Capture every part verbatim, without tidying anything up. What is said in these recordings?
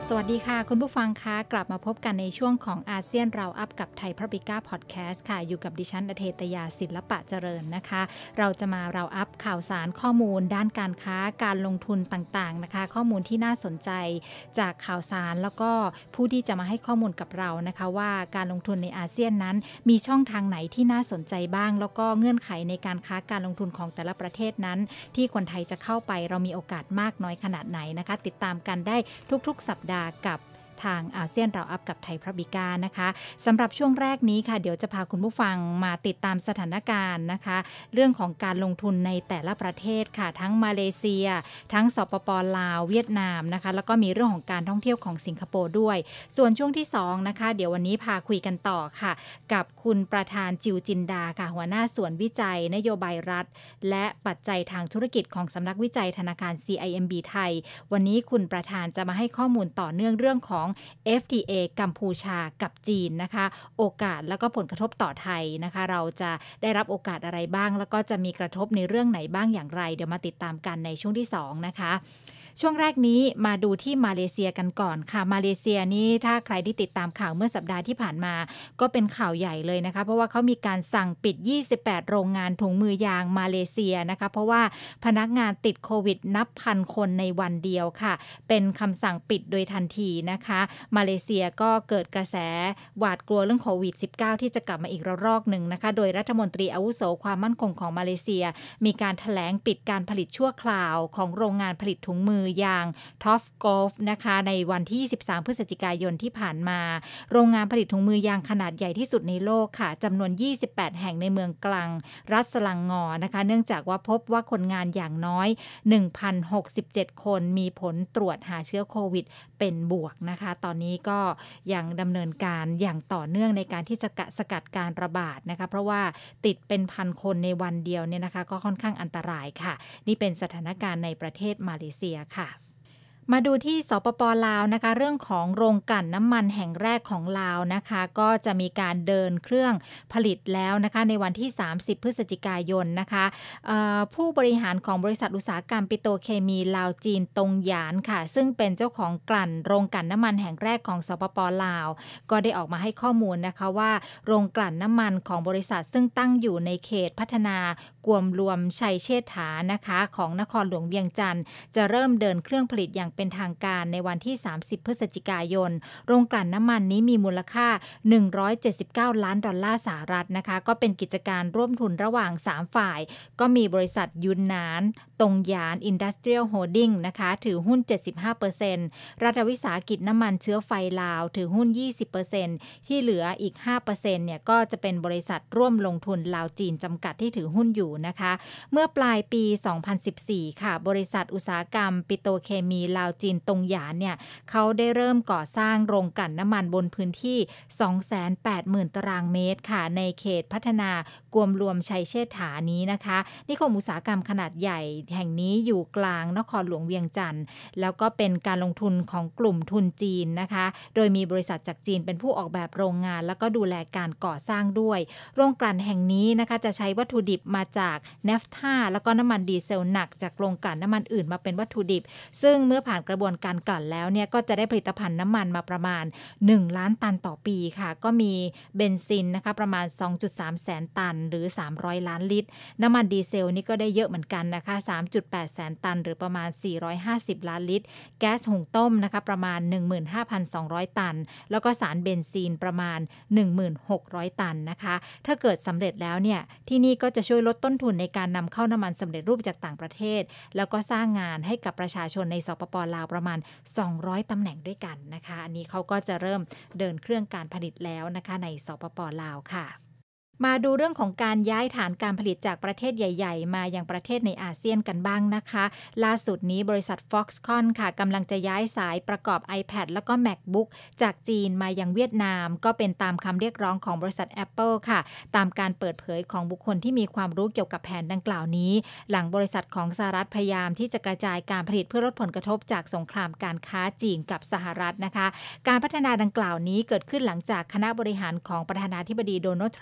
สวัสดีค่ะคุณผู้ฟังคะกลับมาพบกันในช่วงของอาเซียนเราอัพกับไทยพาบลิก้าพอดแคสต์ค่ะอยู่กับดิฉันอเทตยาศิลปะเจริญนะคะเราจะมาเราอัพข่าวสารข้อมูลด้านการค้าการลงทุนต่างๆนะคะข้อมูลที่น่าสนใจจากข่าวสารแล้วก็ผู้ที่จะมาให้ข้อมูลกับเรานะคะว่าการลงทุนในอาเซียนนั้นมีช่องทางไหนที่น่าสนใจบ้างแล้วก็เงื่อนไขในการค้าการลงทุนของแต่ละประเทศนั้นที่คนไทยจะเข้าไปเรามีโอกาสมากน้อยขนาดไหนนะคะติดตามกันได้ทุกๆสัปดาห์กับทางอาเซียนเราอัพกับไทยพาบลิก้านะคะสำหรับช่วงแรกนี้ค่ะเดี๋ยวจะพาคุณผู้ฟังมาติดตามสถานการณ์นะคะเรื่องของการลงทุนในแต่ละประเทศค่ะทั้งมาเลเซียทั้งสปป.ลาวเวียดนามนะคะแล้วก็มีเรื่องของการท่องเที่ยวของสิงคโปร์ด้วยส่วนช่วงที่สองนะคะเดี๋ยววันนี้พาคุยกันต่อค่ะกับคุณประธานจิวจินดาค่ะหัวหน้าส่วนวิจัยนโยบายรัฐและปัจจัยทางธุรกิจของสำนักวิจัยธนาคาร ซี ไอ เอ็ม บี ไทยวันนี้คุณประธานจะมาให้ข้อมูลต่อเนื่องเรื่องของเอฟ ที เอ กัมพูชากับจีนนะคะโอกาสแล้วก็ผลกระทบต่อไทยนะคะเราจะได้รับโอกาสอะไรบ้างแล้วก็จะมีกระทบในเรื่องไหนบ้างอย่างไรเดี๋ยวมาติดตามกันในช่วงที่สองนะคะช่วงแรกนี้มาดูที่มาเลเซียกันก่อนค่ะมาเลเซียนี่ถ้าใครที่ติดตามข่าวเมื่อสัปดาห์ที่ผ่านมาก็เป็นข่าวใหญ่เลยนะคะเพราะว่าเขามีการสั่งปิดยี่สิบแปดโรงงานถุงมือยางมาเลเซียนะคะเพราะว่าพนักงานติดโควิดนับพันคนในวันเดียวค่ะเป็นคำสั่งปิดโดยทันทีนะคะมาเลเซียก็เกิดกระแสหวาดกลัวเรื่องโควิด สิบเก้า ที่จะกลับมาอีกระลอกหนึ่งนะคะโดยรัฐมนตรีอาวุโสความมั่นคงของมาเลเซียมีการแถลงปิดการผลิตชั่วคราวของโรงงานผลิตถุงมือยางท็อฟกอล์ฟนะคะในวันที่ยี่สิบสามพฤศจิกายนที่ผ่านมาโรงงานผลิตถุงมือยางขนาดใหญ่ที่สุดในโลกค่ะจำนวนยี่สิบแปดแห่งในเมืองกลางรัฐสลังงอนะคะเนื่องจากว่าพบว่าคนงานอย่างน้อย หนึ่งพันหกสิบเจ็ด คนมีผลตรวจหาเชื้อโควิดเป็นบวกนะคะตอนนี้ก็ยังดำเนินการอย่างต่อเนื่องในการที่จะสกัดการระบาดนะคะเพราะว่าติดเป็นพันคนในวันเดียวเนี่ยนะคะก็ค่อนข้างอันตรายค่ะนี่เป็นสถานการณ์ในประเทศมาเลเซียค่ะมาดูที่สปป.ลาวนะคะเรื่องของโรงกลั่นน้ำมันแห่งแรกของลาวนะคะก็จะมีการเดินเครื่องผลิตแล้วนะคะในวันที่สามสิบพฤศจิกายนนะคะผู้บริหารของบริษัทอุตสาหกรรมปิโตรเคมีลาวจีนตงหยานค่ะซึ่งเป็นเจ้าของกลั่นโรงกลั่นน้ำมันแห่งแรกของสปป.ลาวก็ได้ออกมาให้ข้อมูลนะคะว่าโรงกลั่นน้ำมันของบริษัทซึ่งตั้งอยู่ในเขตพัฒนากวมรวมชัยเชษฐานะคะของนครหลวงเวียงจันทร์จะเริ่มเดินเครื่องผลิตอย่างเป็นทางการในวันที่สามสิบพฤศจิกายนโรงกลั่นน้ำมันนี้มีมูลค่าหนึ่งร้อยเจ็ดสิบเก้าล้านดอลลาร์สหรัฐนะคะก็เป็นกิจการร่วมทุนระหว่างสามฝ่ายก็มีบริษัทยุนนานตงหยานอินดัสเทรียลโฮลดิ้งนะคะถือหุ้น เจ็ดสิบห้าเปอร์เซ็นต์ รัฐวิสาหกิจน้ำมันเชื้อไฟลาวถือหุ้น ยี่สิบเปอร์เซ็นต์ ที่เหลืออีก ห้าเปอร์เซ็นต์ เนี่ยก็จะเป็นบริษัทร่วมลงทุนลาวจีนจำกัดที่ถือหุ้นอยู่นะคะเมื่อปลายปีสองพันสิบสี่ค่ะบริษัทอุตสาหกรรมปิโตรเคมีลาวจีนตงหยานเนี่ยเขาได้เริ่มก่อสร้างโรงกลั่นน้ำมันบนพื้นที่ สองแสนแปดหมื่น ตารางเมตรค่ะในเขตพัฒนากวมรวมชัยเชษฐานี้นะคะนิคมอุตสาหกรรมขนาดใหญ่แห่งนี้อยู่กลางนครหลวงเวียงจันทร์แล้วก็เป็นการลงทุนของกลุ่มทุนจีนนะคะโดยมีบริษัทจากจีนเป็นผู้ออกแบบโรงงานแล้วก็ดูแลการก่อสร้างด้วยโรงกลั่นแห่งนี้นะคะจะใช้วัตถุดิบมาจากเนฟท่าแล้วก็น้ำมันดีเซลหนักจากโรงกลั่นน้ำมันอื่นมาเป็นวัตถุดิบซึ่งเมื่อผ่านกระบวนการกลั่นแล้วเนี่ยก็จะได้ผลิตภัณฑ์น้ำมันมาประมาณหนึ่งล้านตันต่อปีค่ะก็มีเบนซินนะคะประมาณ สองจุดสาม แสนตันหรือสามร้อยล้านลิตรน้ำมันดีเซลนี่ก็ได้เยอะเหมือนกันนะคะ สามจุดแปด แสนตันหรือประมาณสี่ร้อยห้าสิบล้านลิตรแก๊สหุงต้มนะคะประมาณ หนึ่งหมื่นห้าพันสองร้อย ตันแล้วก็สารเบนซินประมาณ หนึ่งหมื่นหกร้อย ตันนะคะถ้าเกิดสำเร็จแล้วเนี่ยที่นี่ก็จะช่วยลดต้นทุนในการนำเข้าน้ำมันสำเร็จรูปจากต่างประเทศแล้วก็สร้างงานให้กับประชาชนในสปป.ลาวประมาณสองร้อยตำแหน่งด้วยกันนะคะอันนี้เขาก็จะเริ่มเดินเครื่องการผลิตแล้วนะคะในสปป.ลาวค่ะ มาดูเรื่องของการย้ายฐานการผลิตจากประเทศใหญ่ๆมายังประเทศในอาเซียนกันบ้างนะคะล่าสุดนี้บริษัท Foxconn ค่ะกำลังจะย้ายสายประกอบ iPad แล้วก็ MacBook จากจีนมายังเวียดนามก็เป็นตามคำเรียกร้องของบริษัท Apple ค่ะตามการเปิดเผยของบุคคลที่มีความรู้เกี่ยวกับแผนดังกล่าวนี้หลังบริษัทของสหรัฐพยายามที่จะกระจายการผลิตเพื่อลดผลกระทบจากสงครามการค้าจีนกับสหรัฐนะคะการพัฒนาดังกล่าวนี้เกิดขึ้นหลังจากคณะบริหารของประธานาธิบดีโดนัลด์ทรัมป์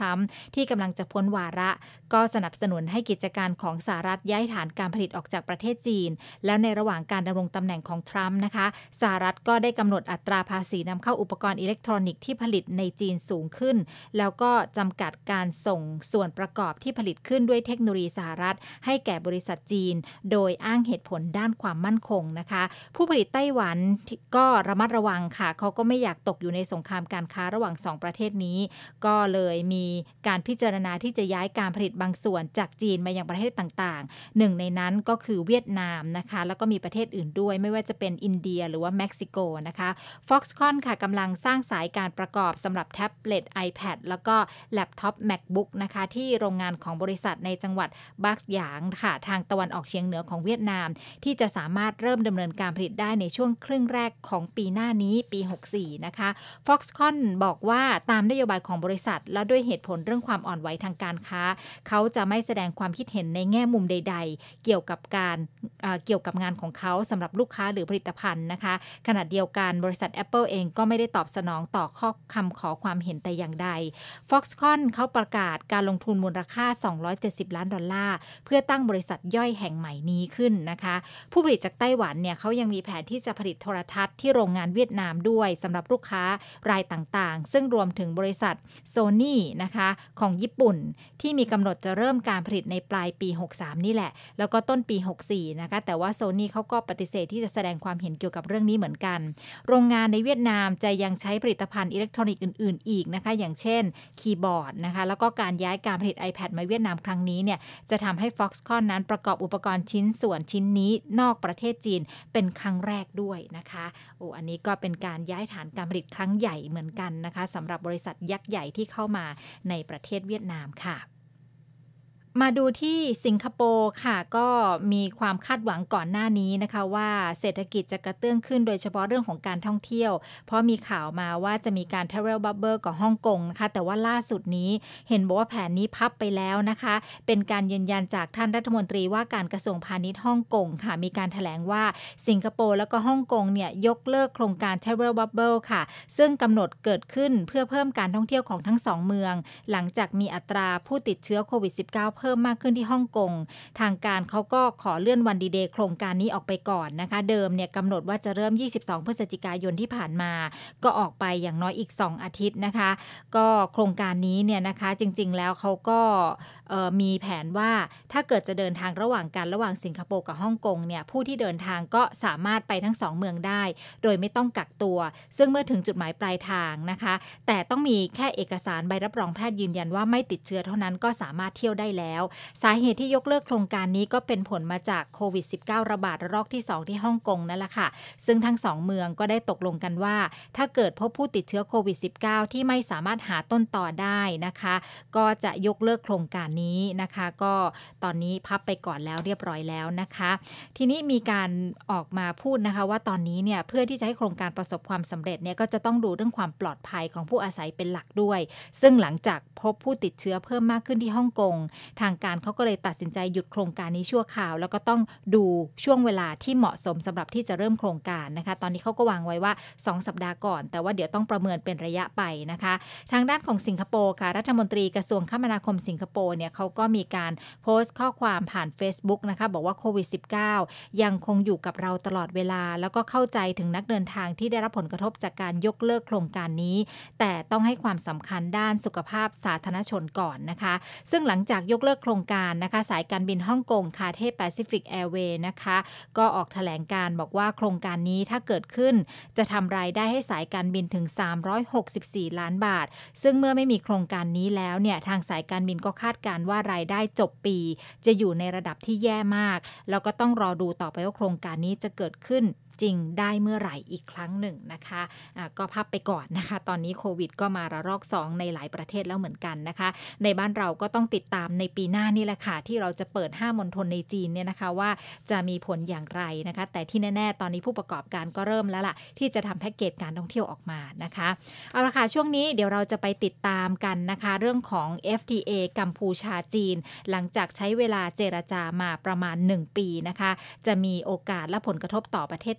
ที่กำลังจะพ้นวาระก็สนับสนุนให้กิจการของสหรัฐย้ายฐานการผลิตออกจากประเทศจีนแล้วในระหว่างการดำรงตำแหน่งของทรัมป์นะคะสหรัฐก็ได้กำหนดอัตราภาษีนำเข้าอุปกรณ์อิเล็กทรอนิกส์ที่ผลิตในจีนสูงขึ้นแล้วก็จำกัดการส่งส่วนประกอบที่ผลิตขึ้นด้วยเทคโนโลยีสหรัฐให้แก่บริษัทจีนโดยอ้างเหตุผลด้านความมั่นคงนะคะผู้ผลิตไต้หวันก็ระมัดระวังค่ะเขาก็ไม่อยากตกอยู่ในสงครามการค้าระหว่างสองประเทศนี้ก็เลยมีการพิจารณาที่จะย้ายการผลิตบางส่วนจากจีนมายังประเทศต่างๆหนึ่งในนั้นก็คือเวียดนามนะคะแล้วก็มีประเทศอื่นด้วยไม่ว่าจะเป็นอินเดียหรือว่าเม็กซิโกนะคะ Foxconn ค่ะกำลังสร้างสายการประกอบสำหรับแท็บเล็ต iPad แล้วก็แล็ปท็อป MacBook นะคะที่โรงงานของบริษัทในจังหวัดบักหยางค่ะทางตะวันออกเฉียงเหนือของเวียดนามที่จะสามารถเริ่มดำเนินการผลิตได้ในช่วงครึ่งแรกของปีหน้านี้ปีหกสิบสี่นะคะ Foxconn บอกว่าตามนโยบายของบริษัทและด้วยเหตุผลเรื่องความอ่อนไหวทางการค้าเขาจะไม่แสดงความคิดเห็นในแง่มุมใดๆเกี่ยวกับการเอ่อเกี่ยวกับงานของเขาสำหรับลูกค้าหรือผลิตภัณฑ์นะคะขณะเดียวกันบริษัท Apple เองก็ไม่ได้ตอบสนองต่อข้อคำขอความเห็นแต่อย่างใด Foxconn เขาประกาศการลงทุนมูลค่าสองร้อยเจ็ดสิบล้านดอลลาร์เพื่อตั้งบริษัทย่อยแห่งใหม่นี้ขึ้นนะคะผู้ผลิตจากไต้หวันเนี่ยเขายังมีแผนที่จะผลิตโทรทัศน์ที่โรงงานเวียดนามด้วยสำหรับลูกค้ารายต่างๆซึ่งรวมถึงบริษัท Sony นะคะของญี่ปุ่นที่มีกำหนดจะเริ่มการผลิตในปลายปีหกสิบสามนี่แหละแล้วก็ต้นปีหกสิบสี่นะคะแต่ว่า Sony เขาก็ปฏิเสธที่จะแสดงความเห็นเกี่ยวกับเรื่องนี้เหมือนกันโรงงานในเวียดนามจะยังใช้ผลิตภัณฑ์อิเล็กทรอนิกส์อื่นๆอีกนะคะอย่างเช่นคีย์บอร์ดนะคะแล้วก็การย้ายการผลิต iPad มาเวียดนามครั้งนี้เนี่ยจะทำให้ Foxconn นั้นประกอบอุปกรณ์ชิ้นส่วนชิ้นนี้นอกประเทศจีนเป็นครั้งแรกด้วยนะคะโอ้อันนี้ก็เป็นการย้ายฐานการผลิตครั้งใหญ่เหมือนกันนะคะสำหรับบริษัทยักษ์ใหญ่ที่เข้ามาในประเทศเวียดนามค่ะมาดูที่สิงคโปร์ค่ะก็มีความคาดหวังก่อนหน้านี้นะคะว่าเศรษฐกิจจะกระเตื้องขึ้นโดยเฉพาะเรื่องของการท่องเที่ยวเพราะมีข่าวมาว่าจะมีการ Travel Bubble กับฮ่องกงนะคะแต่ว่าล่าสุดนี้เห็นบอกว่าแผนนี้พับไปแล้วนะคะเป็นการยืนยันจากท่านรัฐมนตรีว่าการกระทรวงพาณิชย์ฮ่องกงค่ะมีการแถลงว่าสิงคโปร์แล้วก็ฮ่องกงเนี่ยยกเลิกโครงการ Travel Bubble ค่ะซึ่งกำหนดเกิดขึ้นเพื่อเพิ่มการท่องเที่ยวของทั้งสองเมืองหลังจากมีอัตราผู้ติดเชื้อโควิด สิบเก้า เพิ่มมากขึ้นที่ฮ่องกงทางการเขาก็ขอเลื่อนวันดีเดย์โครงการนี้ออกไปก่อนนะคะเดิมเนี่ยกำหนดว่าจะเริ่มยี่สิบสองพฤศจิกายนที่ผ่านมาก็ออกไปอย่างน้อยอีกสองอาทิตย์นะคะก็โครงการนี้เนี่ยนะคะจริงๆแล้วเขาก็มีแผนว่าถ้าเกิดจะเดินทางระหว่างกันระหว่างสิงคโปร์กับฮ่องกงเนี่ยผู้ที่เดินทางก็สามารถไปทั้งสองเมืองได้โดยไม่ต้องกักตัวซึ่งเมื่อถึงจุดหมายปลายทางนะคะแต่ต้องมีแค่เอกสารใบรับรองแพทย์ยืนยันว่าไม่ติดเชื้อเท่านั้นก็สามารถเที่ยวได้แล้วสาเหตุที่ยกเลิกโครงการนี้ก็เป็นผลมาจากโควิด สิบเก้า ระบาดระลอกที่สองที่ฮ่องกงนั่นแหละค่ะซึ่งทั้งสองเมืองก็ได้ตกลงกันว่าถ้าเกิดพบผู้ติดเชื้อโควิด สิบเก้า ที่ไม่สามารถหาต้นต่อได้นะคะก็จะยกเลิกโครงการนี้นะคะก็ตอนนี้พับไปก่อนแล้วเรียบร้อยแล้วนะคะทีนี้มีการออกมาพูดนะคะว่าตอนนี้เนี่ยเพื่อที่จะให้โครงการประสบความสำเร็จเนี่ยก็จะต้องดูเรื่องความปลอดภัยของผู้อาศัยเป็นหลักด้วยซึ่งหลังจากพบผู้ติดเชื้อเพิ่มมากขึ้นที่ฮ่องกงทางการเขาก็เลยตัดสินใจหยุดโครงการนี้ชั่วคราวแล้วก็ต้องดูช่วงเวลาที่เหมาะสมสำหรับที่จะเริ่มโครงการนะคะตอนนี้เขาก็วางไว้ว่าสองสัปดาห์ก่อนแต่ว่าเดี๋ยวต้องประเมินเป็นระยะไปนะคะทางด้านของสิงคโปร์ค่ะรัฐมนตรีกระทรวงคมนาคมสิงคโปร์เนี่ยเขาก็มีการโพสต์ข้อความผ่าน Facebook นะคะบอกว่าโควิด สิบเก้า ยังคงอยู่กับเราตลอดเวลาแล้วก็เข้าใจถึงนักเดินทางที่ได้รับผลกระทบจากการยกเลิกโครงการนี้แต่ต้องให้ความสำคัญด้านสุขภาพสาธารณชนก่อนนะคะซึ่งหลังจากยกเลิกโครงการนะคะสายการบินฮ่องกงคาเทแปซิฟิกแอร์เวย์นะคะก็ออกแถลงการบอกว่าโครงการนี้ถ้าเกิดขึ้นจะทำรายได้ให้สายการบินถึงสามร้อยหกสิบสี่ล้านบาทซึ่งเมื่อไม่มีโครงการนี้แล้วเนี่ยทางสายการบินก็คาดการณ์ว่ารายได้จบปีจะอยู่ในระดับที่แย่มากแล้วก็ต้องรอดูต่อไปว่าโครงการนี้จะเกิดขึ้นจริงได้เมื่อไหร่อีกครั้งหนึ่งนะคะะก็พับไปก่อนนะคะตอนนี้โควิดก็มาระลอกสองในหลายประเทศแล้วเหมือนกันนะคะในบ้านเราก็ต้องติดตามในปีหน้านี่แหละค่ะที่เราจะเปิดห้ามณฑลในจีนเนี่ยนะคะว่าจะมีผลอย่างไรนะคะแต่ที่แน่ๆตอนนี้ผู้ประกอบการก็เริ่มแล้วล่ะที่จะทำแพ็กเกจการท่องเที่ยวออกมานะคะเอาละค่ะช่วงนี้เดี๋ยวเราจะไปติดตามกันนะคะเรื่องของ เอฟ ที เอ กัมพูชาจีนหลังจากใช้เวลาเจรจามาประมาณหนึ่งปีนะคะจะมีโอกาสและผลกระทบต่อประเทศ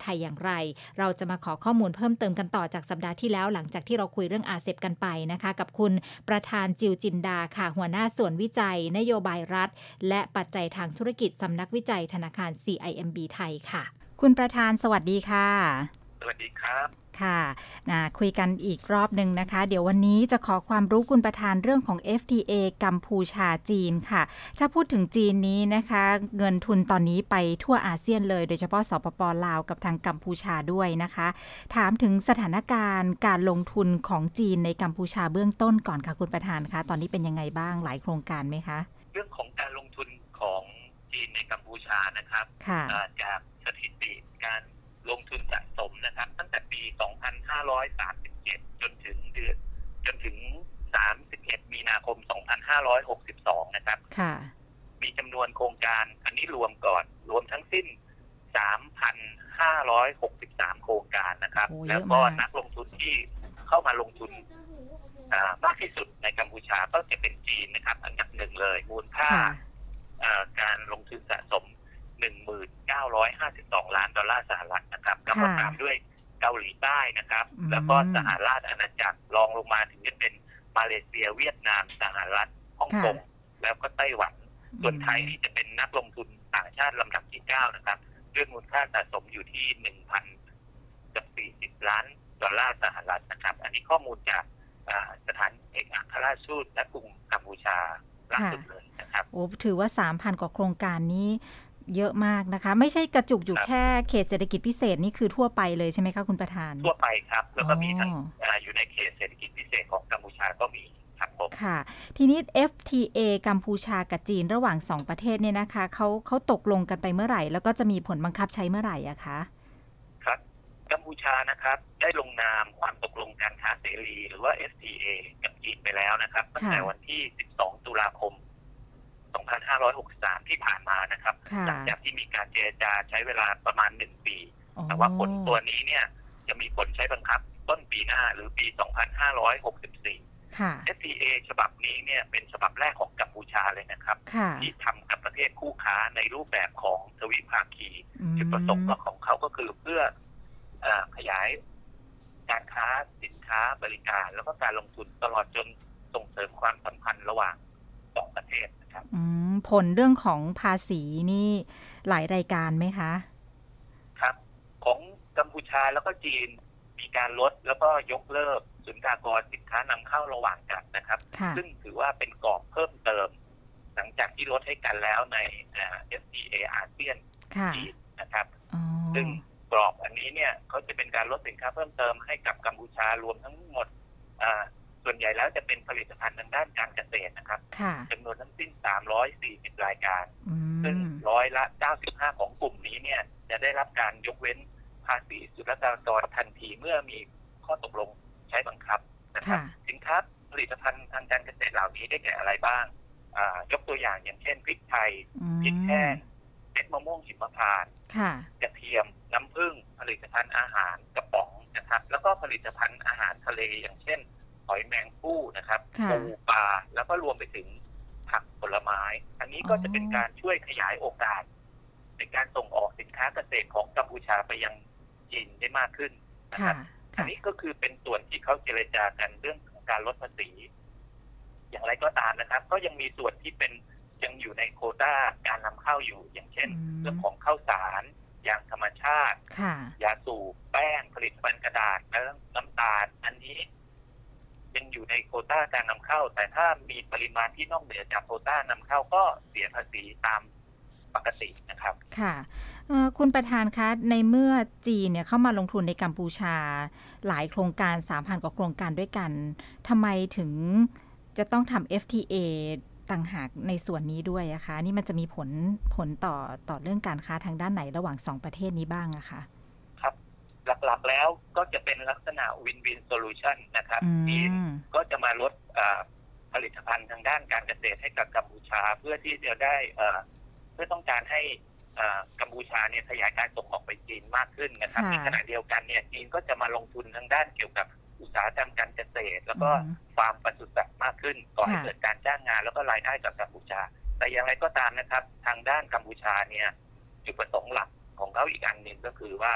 ไทยอย่างไรเราจะมาขอข้อมูลเพิ่มเติมกันต่อจากสัปดาห์ที่แล้วหลังจากที่เราคุยเรื่อง อาร์ ซี อี พี กันไปนะคะกับคุณประธานจิวจินดาค่ะหัวหน้าส่วนวิจัยนโยบายรัฐและปัจจัยทางธุรกิจสำนักวิจัยธนาคาร ซี ไอ เอ็ม บี ไทยค่ะคุณประธานสวัสดีค่ะสวัสดีครับค่ะนะคุยกันอีกรอบนึงนะคะเดี๋ยววันนี้จะขอความรู้คุณประธานเรื่องของ เอฟ ที เอ กัมพูชาจีนค่ะถ้าพูดถึงจีนนี้นะคะเงินทุนตอนนี้ไปทั่วอาเซียนเลยโดยเฉพาะสปป.ลาวกับทางกัมพูชาด้วยนะคะถามถึงสถานการณ์การลงทุนของจีนในกัมพูชาเบื้องต้นก่อนค่ะคุณประธานคะตอนนี้เป็นยังไงบ้างหลายโครงการไหมคะเรื่องของการลงทุนของจีนในกัมพูชานะครับจากสถิติการลงทุนสะสมนะครับตั้งแต่ปี สองพันห้าร้อยสามสิบเจ็ด จนถึงเดือนจนถึง สามสิบเอ็ด มีนาคม สองพันห้าร้อยหกสิบสอง นะครับมีจำนวนโครงการอันนี้รวมก่อนรวมทั้งสิ้น สามพันห้าร้อยหกสิบสาม โครงการนะครับแล้วก็นักลงทุนที่เข้ามาลงทุนมากที่สุดในกัมพูชาก็จะเป็นจีนนะครับอันดับหนึ่งเลยมูลค่าการลงทุนสะสมหนึ่งหมื่นเก้าร้อยห้าสิบสอง ล้านดอลลาร์สหรัฐนะครับแล้วก็ตามด้วยเกาหลีใต้นะครับแล้วก็สหราชอาณาจักรรองลงมาถึงจะเป็นมาเลเซียเวียดนามสหรัฐฮ่องกงแล้วก็ไต้หวันส่วนไทยนี่จะเป็นนักลงทุนต่างชาติลำดับที่เก้านะครับด้วยมูลค่าสะสมอยู่ที่ หนึ่งพันสี่สิบ ล้านดอลลาร์สหรัฐนะครับอันนี้ข้อมูลจากสถานเอกอัครราชทูตณกรุงกัมพูชาล่าสุดเลยนะครับโอ้ถือว่า สามพัน กว่าโครงการนี้เยอะมากนะคะไม่ใช่กระจุกอยู่แค่เขตเศรษฐกิจพิเศษนี่คือทั่วไปเลยใช่ไหมคะคุณประธานทั่วไปครับแล้วก็มีทั้ง อ, อยู่ในเขตเศรษฐกิจพิเศษของกัมพูชาก็มีครับผมค่ะทีนี้ เอฟ ที เอ กัมพูชากับจีนระหว่างสองประเทศเนี่ยนะคะเขาเขาตกลงกันไปเมื่อไหร่แล้วก็จะมีผลบังคับใช้เมื่อไหร่อะคะครับกัมพูชานะครับได้ลงนามความตกลงการค้าเสรีหรือว่า เอฟ ที เอ กับจีนไปแล้วนะครับตั้งแต่วันที่สิบสองตุลาคมสองพันห้าร้อยหกสิบสาม ที่ผ่านมานะครับหลังจากที่มีการเจรจาใช้เวลาประมาณหนึ่งปีแต่ว่าผลตัวนี้เนี่ยจะมีผลใช้บังคับต้นปีหน้าหรือปี สองพันห้าร้อยหกสิบสี่ เอฟ ที เอ ฉบับนี้เนี่ยเป็นฉบับแรกของกัมพูชาเลยนะครับที่ทำกับประเทศคู่ค้าในรูปแบบของทวิภาคีจุดประสงค์ของเขาก็คือเพื่อขยายการค้าสินค้าบริการแล้วก็การลงทุนตลอดจนส่งเสริมความสัมพันธ์ระหว่างสองประเทศนะครับผลเรื่องของภาษีนี่หลายรายการไหมคะครับของกัมพูชาแล้วก็จีนมีการลดแล้วก็ยกเลิกศุลกากรสินค้านำเข้าระหว่างกันนะครับซึ่งถือว่าเป็นกรอบเพิ่มเติมหลังจากที่ลดให้กันแล้วใน เอฟ ที เอ อาเซียนจีนนะครับซึ่งกรอบอันนี้เนี่ยเขาจะเป็นการลดสินค้าเพิ่มเติมให้กับกัมพูชารวมทั้งหมดส่วนใหญ่แล้วจะเป็นผลิตภัณฑ์ทางด้านการเกษตรนะครับจำนวนทั้งสิ้นสามร้อยสี่สิบรายการซึ่งร้อยละเก้าสิบห้าของกลุ่มนี้เนี่ยจะได้รับการยกเว้นภาษีศุลกากรทันทีเมื่อมีข้อตกลงใช้บังคับนะครับสินค้าผลิตภัณฑ์ทางการเกษตรเหล่านี้ได้แก่อะไรบ้างยกตัวอย่างอย่างเช่นพริกไทยพริกแห้งเม็ดมะม่วงหิมพานต์กระเทียมน้ำผึ้งผลิตภัณฑ์อาหารกระป๋องนะครับแล้วก็ผลิตภัณฑ์อาหารทะเลอย่างเช่นหอยแมงผู้นะครับปูปลาแล้วก็รวมไปถึงผักผลไม้อันนี้ก็จะเป็นการช่วยขยายโอกาสในการส่งออกสินค้าเกษตรของกัมพูชาไปยังจีนได้มากขึ้นนะครับอันนี้ก็คือเป็นส่วนที่เขาเจรจากันเรื่องของการลดภาษีอย่างไรก็ตามนะครับก็ยังมีส่วนที่เป็นยังอยู่ในโควต้าการนำเข้าอยู่อย่างเช่นเรื่องของข้าวสารยางธรรมชาติยาสูบแป้งผลิตภัณฑ์กระดาษและน้ำตาลอันนี้ยังอยู่ในโควต้าการนำเข้าแต่ถ้ามีปริมาณที่นอกเหนือจากโควต้านำเข้าก็เสียภาษีตามปกตินะครับค่ะคุณประธานคะในเมื่อจีนเนี่ยเข้ามาลงทุนในกัมพูชาหลายโครงการ สามพัน กว่าโครงการด้วยกันทำไมถึงจะต้องทำ เอฟ ที เอ ต่างหากในส่วนนี้ด้วยอะคะนี่มันจะมีผลผลต่อต่อเรื่องการค้าทางด้านไหนระหว่างสองประเทศนี้บ้างอะคะครับหลักๆแล้วก็จะเป็นลักษณะ Win-Win Solution นะครับที่ก็จะมาลดผลิตภัณฑ์ทางด้านการเกษตรให้กับกัมพูชาเพื่อที่จะได้เพื่อต้องการให้กัมพูชาเนี่ยขยายการส่งออกไปจีนมากขึ้นนะครับในขณะเดียวกันเนี่ยจีนก็จะมาลงทุนทางด้านเกี่ยวกับอุตสาหกรรมการเกษตรแล้วก็ฟาร์มปศุสัตว์มากขึ้นก่อให้เกิดการจ้างงานแล้วก็รายได้กับกัมพูชาแต่อย่างไรก็ตามนะครับทางด้านกัมพูชาเนี่ยจุดประสงค์หลักของเขาอีกอันหนึ่งก็คือว่าเข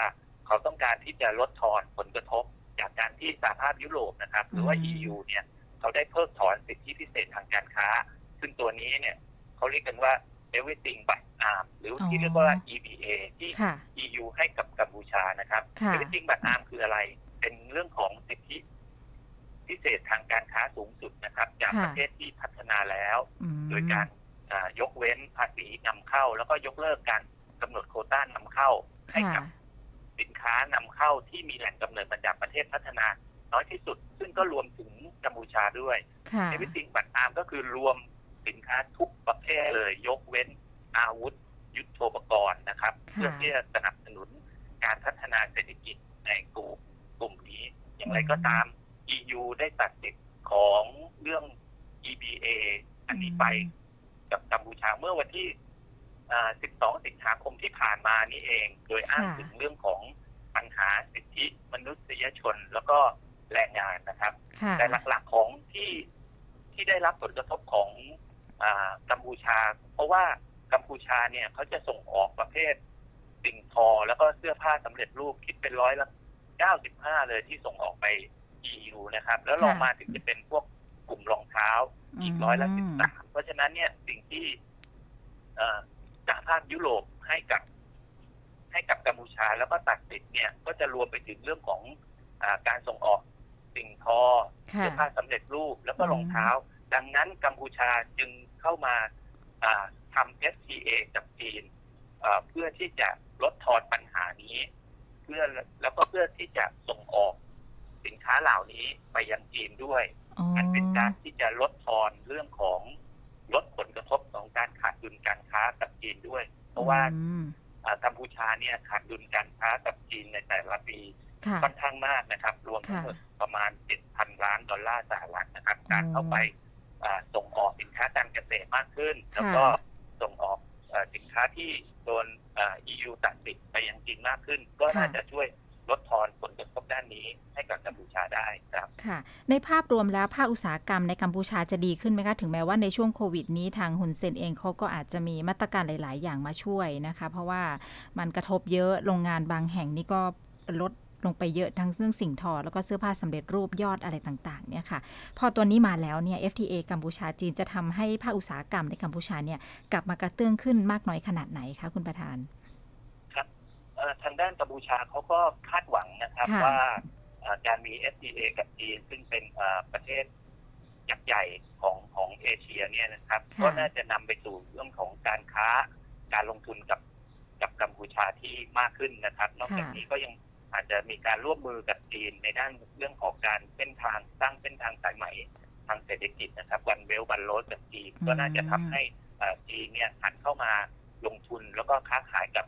เขาต้องการที่จะลดทอนผลกระทบจากการที่สหภาพยุโรปนะครับหรือว่า อี ยู เนี่ยเขาได้เพิกถอนสิทธิพิเศษทางการค้าซึ่งตัวนี้เนี่ยเขาเรียกกันว่า Everything But Arms หรือที่เรียกว่า อี บี เอ ที่ อี ยู ให้กับกัมพูชานะครับ Everything But Arms คืออะไรเป็นเรื่องของสิทธิพิเศษทางการค้าสูงสุดนะครับจากประเทศที่พัฒนาแล้วโดยการยกเว้นภาษีนำเข้าแล้วก็ยกเลิกการกำหนดโควต้านำเข้าให้กับสินค้านำเข้าที่มีแหล่งกำเนิดมาจากประเทศพัฒนาน้อยที่สุดซึ่งก็รวมถึงกัมพูชาด้วย Everything But Arms ก็คือรวมสินค้าทุกประเภทเลยยกเว้นอาวุธยุทโธปกรณ์นะครับเพื่อที่จะสนับสนุนการพัฒนาเศรษฐกิจในกลุ่มกลุ่มนี้อย่างไรก็ตาม อี ยู ได้ตัดสิทธิ์ของเรื่อง อี บี เอ อันนี้ไปกับกัมพูชาเมื่อวันที่สิบสองสิงหาคมที่ผ่านมานี่เองโดยอ้างถึงเรื่องของปัญหาสิทธิมนุษยชนแล้วก็แรงงานนะครับแต่หลักๆของที่ที่ได้รับผลกระทบของกัมพูชาเพราะว่ากัมพูชาเนี่ยเขาจะส่งออกประเภทสิ่งทอแล้วก็เสื้อผ้าสำเร็จรูปคิดเป็นร้อยละเก้าสิบห้าเลยที่ส่งออกไป อี ยู นะครับแล้วลงมาถึงจะเป็นพวกกลุ่มรองเท้าอีกร้อยละสิบสามเพราะฉะนั้นเนี่ยสิ่งที่สหภาพยุโรปให้กับให้กับกัมพูชาแล้วก็ตัดสิทธิ์เนี่ยก็จะรวมไปถึงเรื่องของการส่งออกสิ่งทอเสื้อผ้าสำเร็จรูปแล้วก็รองเท้าดังนั้นกัมพูชาจึงเข้ามาทำ เอฟ ที เอ กับจีนเพื่อที่จะลดทอนปัญหานี้เพื่อแล้วก็เพื่อที่จะส่งออกสินค้าเหล่านี้ไปยังจีนด้วยมันเป็นการที่จะลดทอนเรื่องของลดผลกระทบของการขาดดุลการค้ากับจีนด้วยเพราะว่ากัมพูชาเนี่ยขาดดุลการค้ากับจีนในแต่ละปีค่อนข้างมากนะครับรวมทั้งหมดประมาณ เจ็ดพัน ล้านดอลลาร์สหรัฐนะครับการเข้าไปส่งออกสินค้าการเกษตรมากขึ้นแล้วก็ส่งออกสินค้าที่โดน อี ยู ตัดสิทธิ์ไปยังจีนมากขึ้นก็น่าจะช่วยลดทอนผลกระทบด้านนี้ให้กับกัมพูชาได้ครับค่ะในภาพรวมแล้วภาคอุตสาหกรรมในกัมพูชาจะดีขึ้นไหมคะถึงแม้ว่าในช่วงโควิดนี้ทางฮุนเซนเองเขาก็อาจจะมีมาตรการหลายๆอย่างมาช่วยนะคะเพราะว่ามันกระทบเยอะโรงงานบางแห่งนี่ก็ลดลงไปเยอะทั้งเรื่องสิ่งทอแล้วก็เสื้อผ้าสำเร็จรูปยอดอะไรต่างๆเนี่ยค่ะพอตัวนี้มาแล้วเนี่ย เอฟ ที เอ กัมพูชาจีนจะทำให้ภาคอุตสาหกรรมในกัมพูชาเนี่ยกลับมากระเตื้องขึ้นมากน้อยขนาดไหนคะคุณประธานครับทางด้านกัมพูชาเขาก็คาดหวังนะครับว่าการมี เอฟ ที เอ กับจีนซึ่งเป็นประเทศยักษ์ใหญ่ของของเอเชียเนี่ยนะครับก็น่าจะนำไปสู่เรื่องของการค้าการลงทุนกับกับกัมพูชาที่มากขึ้นนะครับนอกจากนี้ก็ยังอาจจะมีการร่วมมือกับจีนในด้านเรื่องของการเส้นทางสร้างเส้นทางสายใหม่ทางเศรษฐกิจนะครับวันเวลวันโรดกับจีนก็น่าจะทำให้จีนเนี่ยหันเข้ามาลงทุนแล้วก็ค้าขายกับ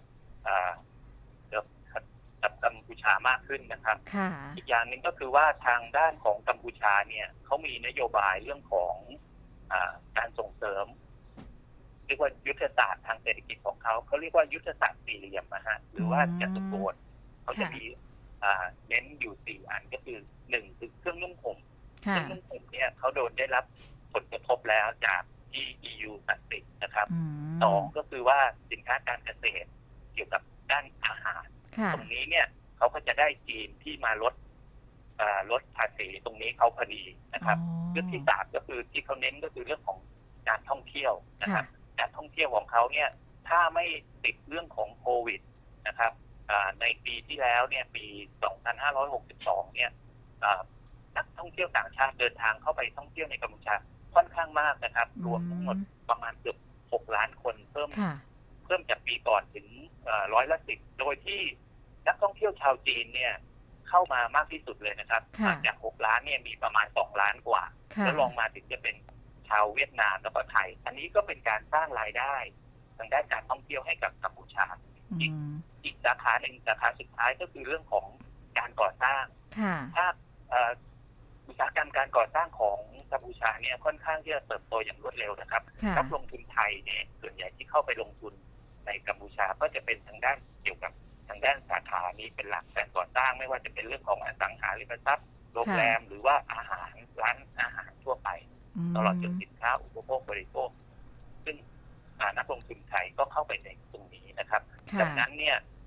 กับกัมพูชามากขึ้นนะครับอีกอย่างหนึ่งก็คือว่าทางด้านของกัมพูชาเนี่ยเขามีนโยบายเรื่องของการส่งเสริมเรียกว่ายุทธศาสตร์ทางเศรษฐกิจของเขาเขาเรียกว่ายุทธศาสตร์สี่เหลี่ยมนะฮะหรือว่าจัตุโกณเขาจะมีเน้นอยู่สี่อันก็คือหนึ่งคือเครื่องนุ่งห่มเครื่องนุ่งห่มเนี่ยเขาโดนได้รับผลกระทบแล้วจากที่ อี ยู ตัดสิทธิ์นะครับสองก็คือว่าสินค้าการเกษตรเกี่ยวกับด้านอาหารตรงนี้เนี่ยเขาก็จะได้จีนที่มาลดลดภาษีตรงนี้เขาพอดีนะครับเรื่องที่สามก็คือที่เขาเน้นก็คือเรื่องของการท่องเที่ยวนะครับการท่องเที่ยวของเขาเนี่ยถ้าไม่ติดเรื่องของโควิดนะครับในปีที่แล้วเนี่ยปีสองพันห้าร้อยหกสิบสองเนี่ยนักท่องเที่ยวต่างชาติเดินทางเข้าไปท่องเที่ยวในกัมพูชาค่อนข้างมากนะครับรวมทั้งหมดประมาณเกือบหกล้านคนเพิ่มเพิ่มจากปีก่อนถึงร้อยละสิบโดยที่นักท่องเที่ยวชาวจีนเนี่ยเข้ามามากที่สุดเลยนะครับจากหกล้านเนี่ยมีประมาณสองล้านกว่าแล้วลงมาถึงจะเป็นชาวเวียดนามแล้วก็ไทยอันนี้ก็เป็นการสร้างรายได้ทางด้านการท่องเที่ยวให้กับกัมพูชาอีกอีกสาขาหนึ่งสาขาสุดท้ายก็คือเรื่องของการก่อสร้างถ้าอุตสาหกรรมการก่อสร้างของกัมพูชาเนี่ยค่อนข้างที่จะเติบโตอย่างรวดเร็วนะครับนักลงทุนไทยเนี่ยส่วนใหญ่ที่เข้าไปลงทุนในกัมพูชาก็จะเป็นทางด้านเกี่ยวกับทางด้านสาขานี้เป็นหลักการก่อสร้างไม่ว่าจะเป็นเรื่องของอสังหาริมทรัพย์โรงแรมหรือว่าอาหารร้านอาหารทั่วไปตลอดจนสินค้าอุปโภคบริโภคซึ่งนักลงทุนไทยก็เข้าไปในตรงนี้นะครับดังนั้นเนี่ย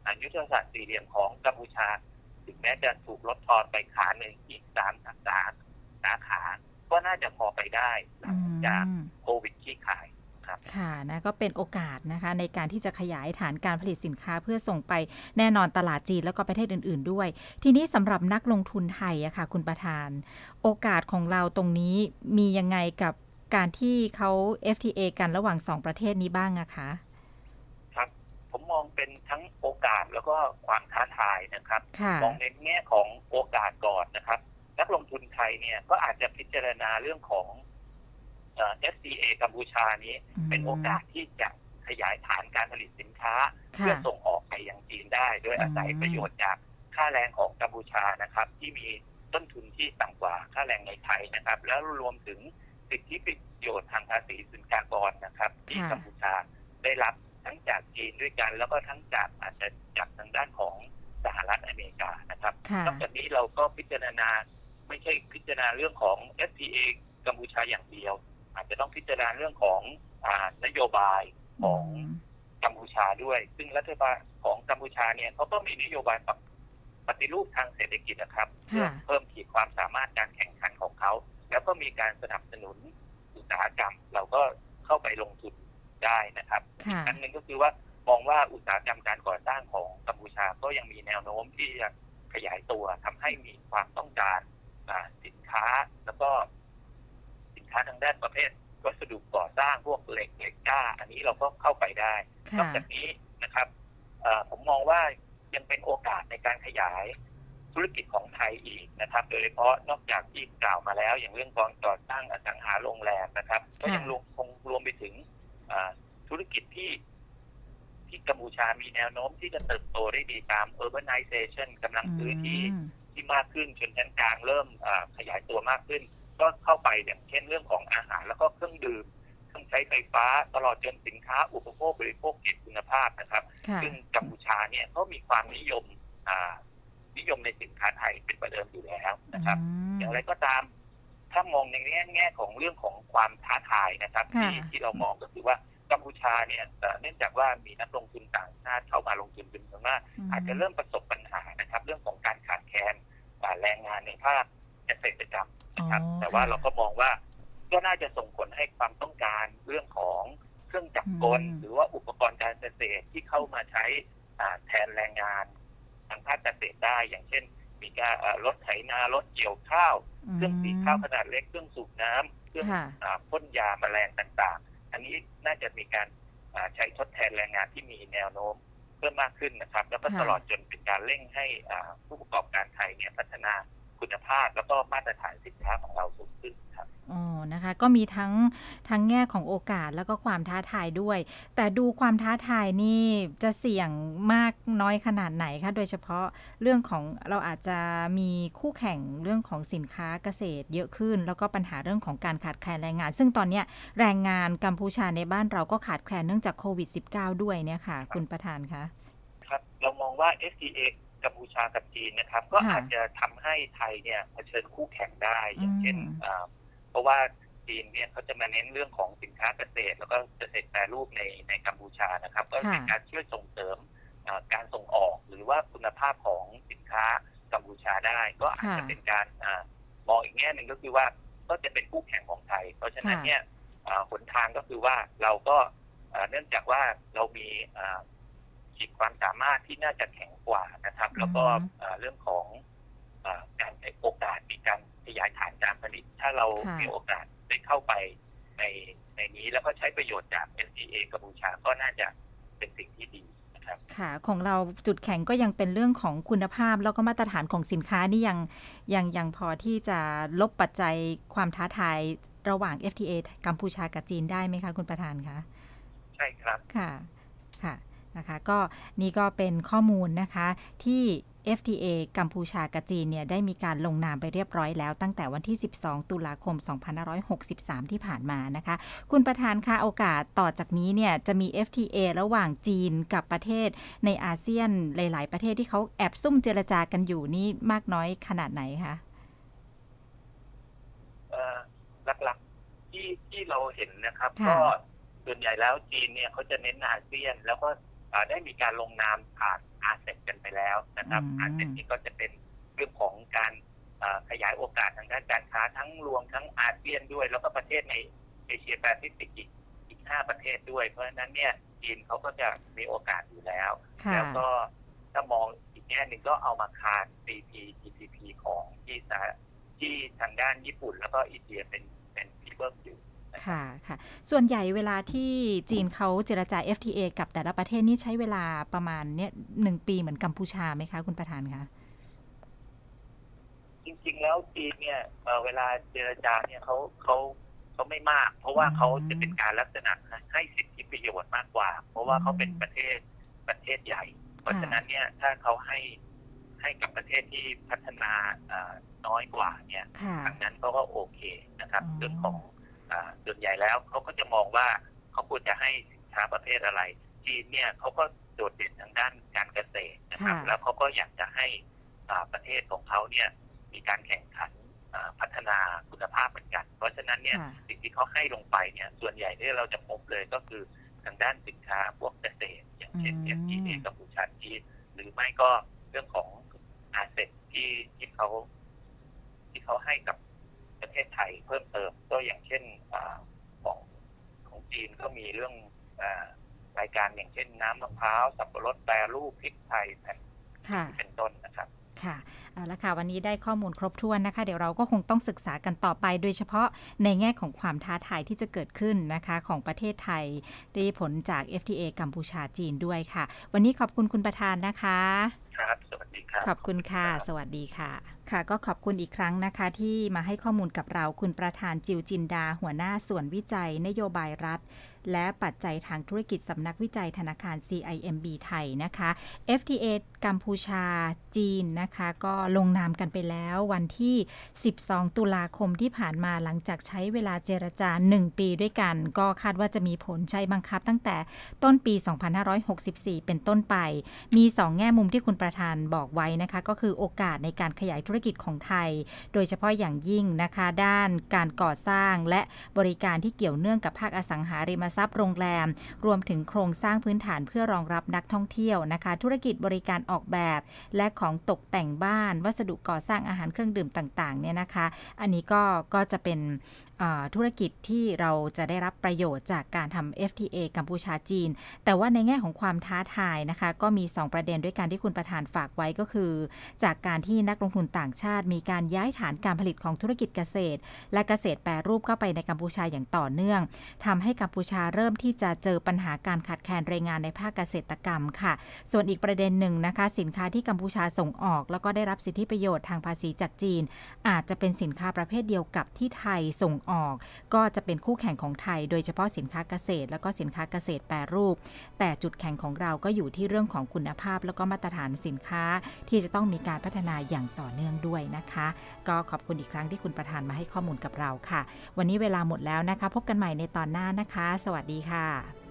ยุทธศาสตร์สี่เหลี่ยมของกัมพูชาถึงแม้จะถูกลดทอนไปขาหนึ่งอีกสามสาขาสาขาก็น่าจะพอไปได้หลังจากโควิดขี้ขายค่ะนะก็เป็นโอกาสนะคะในการที่จะขยายฐานการผลิตสินค้าเพื่อส่งไปแน่นอนตลาดจีนแล้วก็ประเทศอื่นๆด้วยทีนี้สำหรับนักลงทุนไทยอะค่ะคุณประธานโอกาสของเราตรงนี้มียังไงกับการที่เขา เอฟ ที เอ กันระหว่างสองประเทศนี้บ้างอะคะครับผมมองเป็นทั้งโอกาสแล้วก็ความท้าทายนะครับมองในแง่ของโอกาสก่อนนะครับนักลงทุนไทยเนี่ยก็อาจจะพิจารณาเรื่องของเอฟ ที เอ กัมพูชานี้เป็นโอกาสที่จะขยายฐานการผลิตสินค้าเพื่อส่งออกไปยังจีนได้โดยอาศัยประโยชน์จากค่าแรงของกัมพูชานะครับที่มีต้นทุนที่ต่ำกว่าค่าแรงในไทยนะครับแล้วรวมถึงสิทธิประโยชน์ทางภาษีสุลกากรนะครับที่กัมพูชาได้รับทั้งจากจีนด้วยกันแล้วก็ทั้งจากอาจจะจากทางด้านของสหรัฐอเมริกานะครับนอกจากนี้เราก็พิจารณาไม่ใช่พิจารณาเรื่องของ เอฟ ที เอ กัมพูชาอย่างเดียวอาจจะต้องพิจารณาเรื่องของอ่านโยบายของกัมพูชาด้วยซึ่งรัฐบาลของกัมพูชาเนี่ยเขาก็มีนโยบายปฏิรูปทางเศรษฐกิจนะครับเพื่อเพิ่มขีดความสามารถการแข่งขันของเขาแล้วก็มีการสนับสนุนอุตสาหกรรมเราก็เข้าไปลงทุนได้นะครับอีกอันหนึ่งก็คือว่ามองว่าอุตสาหกรรมการก่อสร้างของกัมพูชาก็ยังมีแนวโน้มที่จะขยายตัวทำให้มีความต้องการสินค้าแล้วก็สินค้าทางด้านประเภทวัสดุก่อสร้างพวกเหล็กเหล็กกล้าอันนี้เราก็เข้าไปได้นอกจากนี้นะครับผมมองว่ายังเป็นโอกาสในการขยายธุรกิจของไทยอีกนะครับโดยเฉพาะนอกจากที่กล่าวมาแล้วอย่างเรื่องการก่อสร้างอสังหาโรงแรมนะครับก็ยังคงรวมไปถึงธุรกิจที่ที่กัมพูชามีแนวโน้มที่จะเติบโตได้ดีตาม urbanization กำลังซื้อที่ที่มากขึ้นชนชั้นกลางเริ่มขยายตัวมากขึ้นก็เข้าไปอย่างเช่นเรื่องของอาหารแล้วก็เครื่องดื่มเครื่องใช้ไฟฟ้าตลอดจนสินค้าอุปโภคบริโภคเกียรติคุณภาพนะครับซึ่งกัมพูชาเนี่ยก็มีความนิยมนิยมในสินค้าไทยเป็นประเดิมอยู่แล้วนะครับอย่างไรก็ตามถ้ามองในแง่แง่ของเรื่องของความท้าทายนะครับที่ที่เรามองก็คือว่ากัมพูชาเนี่ยเนื่องจากว่ามีนักลงทุนต่างชาติเข้ามาลงทุนเป็นจำนวนมากอาจจะเริ่มประสบปัญหานะครับเรื่องของการขาดแคลนแรงงานในภาคเกษตรกรรมนะครับแต่ว่าเราก็มองว่าก็น่าจะส่งผลให้ความต้องการเรื่องของเครื่องจักรกลหรือว่าอุปกรณ์การเกษตรที่เข้ามาใช้แทนแรงงานทางภาคเกษตรได้อย่างเช่นมีการรถไถนารถเกี่ยวข้าวเครื่องสีข้าวขนาดเล็กเครื่องสูบน้ำเครื่องพ่นยาแมลงต่างๆอันนี้น่าจะมีการใช้ทดแทนแรงงานที่มีแนวโน้มเพิ่มมากขึ้นนะครับแล้วก็ตลอดจนเป็นการเร่งให้ผู้ประกอบการไทยเนี่ยพัฒนาคุณภาพแล้วก็มาตรฐานสินค้าของเราสูงขึ้นครับอ๋อนะคะก็มีทั้งทั้งแง่ของโอกาสแล้วก็ความท้าทายด้วยแต่ดูความท้าทายนี่จะเสี่ยงมากน้อยขนาดไหนคะโดยเฉพาะเรื่องของเราอาจจะมีคู่แข่งเรื่องของสินค้าเกษตรเยอะขึ้นแล้วก็ปัญหาเรื่องของการขาดแคลนแรงงานซึ่งตอนนี้แรงงานกัมพูชาในบ้านเราก็ขาดแคลนเนื่องจากโควิด สิบเก้า ด้วยเนี่ยค่ะคุณประธานคะครับเรามองว่า เอฟ ที เอกัมพูชากับจีนนะครับก็อาจจะทำให้ไทยเนี่ยเผชิญคู่แข่งได้อย่างเช่นเพราะว่าจีนเนี่ยเขาจะมาเน้นเรื่องของสินค้าเกษตรแล้วก็เกษตรแปรรูปในในกัมพูชานะครับก็เป็นการช่วยส่งเสริมการส่งออกหรือว่าคุณภาพของสินค้ากัมพูชาได้ก็อาจจะเป็นการมองอีกแง่หนึ่งก็คือว่าก็จะเป็นคู่แข่งของไทยเพราะฉะนั้นเนี่ยหนทางก็คือว่าเราก็เนื่องจากว่าเรามีขีดความสามารถที่น่าจะแข็งกว่านะครับแล้วก็เรื่องของการใช้โอกาสมีการขยายฐานการผลิตถ้าเรามีโอกาสได้เข้าไปในในนี้แล้วก็ใช้ประโยชน์จาก เอฟ ที เอ กัมพูชาก็น่าจะเป็นสิ่งที่ดีนะครับค่ะของเราจุดแข็งก็ยังเป็นเรื่องของคุณภาพแล้วก็มาตรฐานของสินค้านี่ยังยังยังพอที่จะลบปัจจัยความท้าทายระหว่าง เอฟ ที เอ กัมพูชากับจีนได้ไหมคะคุณประธานคะใช่ครับค่ะค่ะนะคะก็นี่ก็เป็นข้อมูลนะคะที่ เอฟ ที เอ กัมพูชากับจีนเนี่ยได้มีการลงนามไปเรียบร้อยแล้วตั้งแต่วันที่สิบสองตุลาคมสองพันห้าร้อยหกสิบสามที่ผ่านมานะคะคุณประธานคะโอกาสต่อจากนี้เนี่ยจะมี เอฟ ที เอ ระหว่างจีนกับประเทศในอาเซียนหลายๆประเทศที่เขาแอบซุ่มเจรจากันอยู่นี่มากน้อยขนาดไหนคะเอ่อหลักๆที่ที่เราเห็นนะครับก็ส่วนใหญ่แล้วจีนเนี่ยเขาจะเน้นอาเซียนแล้วก็ได้มีการลงนามผ่านอาเซียนกันไปแล้วนะครับอาเซียนนี้ก็จะเป็นเรื่องของการขยายโอกาสทางด้านการค้าทั้งรวมทั้งอาเซียนด้วยแล้วก็ประเทศในเอเชียแปซิฟิกอีกอีกห้าประเทศด้วยเพราะฉะนั้นเนี่ยจีนเขาก็จะมีโอกาสอยู่แล้วแล้วก็ถ้ามองอีกแง่หนึ่งก็เอามาคาน ซี พี จี ซี พี ของที่ที่ทางด้านญี่ปุ่นแล้วก็อินเดียเป็นเป็นที่เบิ้มอยู่ค่ะค่ะส่วนใหญ่เวลาที่จีนเขาเจรจา เอฟ ที เอ กับแต่ละประเทศนี่ใช้เวลาประมาณเนี่ยหนึ่งปีเหมือนกัมพูชาไหมคะคุณประธานคะจริงๆแล้วจีนเนี่ยเวลาเจรจาเนี่ยเขาเขาเขาไม่มากเพราะว่าเขาจะเป็นการลักษณะให้สิทธิประโยชน์มากกว่าเพราะว่าเขาเป็นประเทศประเทศใหญ่เพราะฉะนั้นเนี่ยถ้าเขาให้ให้กับประเทศที่พัฒนาน้อยกว่าเนี่ยทางนั้นเขาก็โอเคนะครับเรื่องของส่วนใหญ่แล้วเขาก็จะมองว่าเขาควรจะให้สินค้าประเภทอะไรจีนเนี่ยเขาก็โดดเด่นทางด้านการเกษตรนะครับแล้วเขาก็อยากจะให้ประเทศของเขาเนี่ยมีการแข่งขันพัฒนาคุณภาพเหมือนกันเพราะฉะนั้นเนี่ยสิ่งที่เขาให้ลงไปเนี่ยส่วนใหญ่ที่เราจะพบเลยก็คือทางด้านสินค้าพวกเกษตรอย่างเช่นอย่างจีนเองกัมพูชาจีนหรือไม่ก็เรื่องของอาเซียนที่ที่เขาที่เขาให้กับประเทศไทยเพิ่มเติมก็อย่างเช่นของของจีนก็มีเรื่องรายการอย่างเช่นน้ำมะพร้าวสับปะรดแปรรูปพริกไทยเป็นต้นนะครับค่ะเอาละค่ะวันนี้ได้ข้อมูลครบถ้วนนะคะเดี๋ยวเราก็คงต้องศึกษากันต่อไปโดยเฉพาะในแง่ของความท้าทายที่จะเกิดขึ้นนะคะของประเทศไทยได้ผลจาก เอฟ ที เอ กัมพูชาจีนด้วยค่ะวันนี้ขอบคุณคุณประธานนะคะครับสวัสดีครับขอบคุณค่ะสวัสดีค่ะค่ะก็ขอบคุณอีกครั้งนะคะที่มาให้ข้อมูลกับเราคุณประธานจิวจินดาหัวหน้าส่วนวิจัยนโยบายรัฐและปัจจัยทางธุรกิจสำนักวิจัยธนาคาร ซี ไอ เอ็ม บี ไทยนะคะ เอฟ ที เอ กัมพูชาจีนนะคะก็ลงนามกันไปแล้ววันที่สิบสองตุลาคมที่ผ่านมาหลังจากใช้เวลาเจรจาหนึ่งปีด้วยกันก็คาดว่าจะมีผลใช้บังคับตั้งแต่ต้นปีสองพันห้าร้อยหกสิบสี่เป็นต้นไปมีสองแง่มุมที่คุณประธานบอกไว้นะคะก็คือโอกาสในการขยายธุรกิจของไทยโดยเฉพาะอย่างยิ่งนะคะด้านการก่อสร้างและบริการที่เกี่ยวเนื่องกับภาคอสังหาริมทรัพย์โรงแรมรวมถึงโครงสร้างพื้นฐานเพื่อรองรับนักท่องเที่ยวนะคะธุรกิจบริการออกแบบและของตกแต่งบ้านวัสดุก่อสร้างอาหารเครื่องดื่มต่างๆเนี่ยนะคะอันนี้ก็ก็จะเป็นธุรกิจที่เราจะได้รับประโยชน์จากการทำ เอฟ ที เอ กัมพูชาจีนแต่ว่าในแง่ของความท้าทายนะคะก็มีสองประเด็นด้วยกันที่คุณประธานฝากไว้ก็คือจากการที่นักลงทุนต่างชาติมีการย้ายฐานการผลิตของธุรกิจเกษตรและเกษตรแปรรูปเข้าไปในกัมพูชาอย่างต่อเนื่องทำให้กัมพูชาเริ่มที่จะเจอปัญหาการขาดแคลนแรงงานในภาคเกษตรกรรมค่ะส่วนอีกประเด็นหนึ่งนะคะสินค้าที่กัมพูชาส่งออกแล้วก็ได้รับสิทธิประโยชน์ทางภาษีจากจีนอาจจะเป็นสินค้าประเภทเดียวกับที่ไทยส่งออกก็จะเป็นคู่แข่งของไทยโดยเฉพาะสินค้าเกษตรแล้วก็สินค้าเกษตรแปรรูปแต่จุดแข็งของเราก็อยู่ที่เรื่องของคุณภาพแล้วก็มาตรฐานสินค้าที่จะต้องมีการพัฒนาอย่างต่อเนื่องด้วยนะคะก็ขอบคุณอีกครั้งที่คุณประธานมาให้ข้อมูลกับเราค่ะวันนี้เวลาหมดแล้วนะคะพบกันใหม่ในตอนหน้านะคะสวัสดีค่ะ